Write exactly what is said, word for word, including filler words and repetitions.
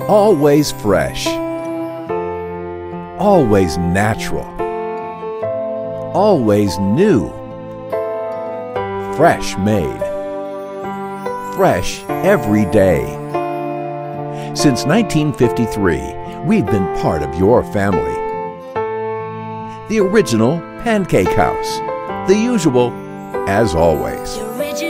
Always fresh. Always natural. Always new. Fresh made. Fresh every day. Since nineteen fifty-three, we've been part of your family. The original Pancake House. The usual, as always.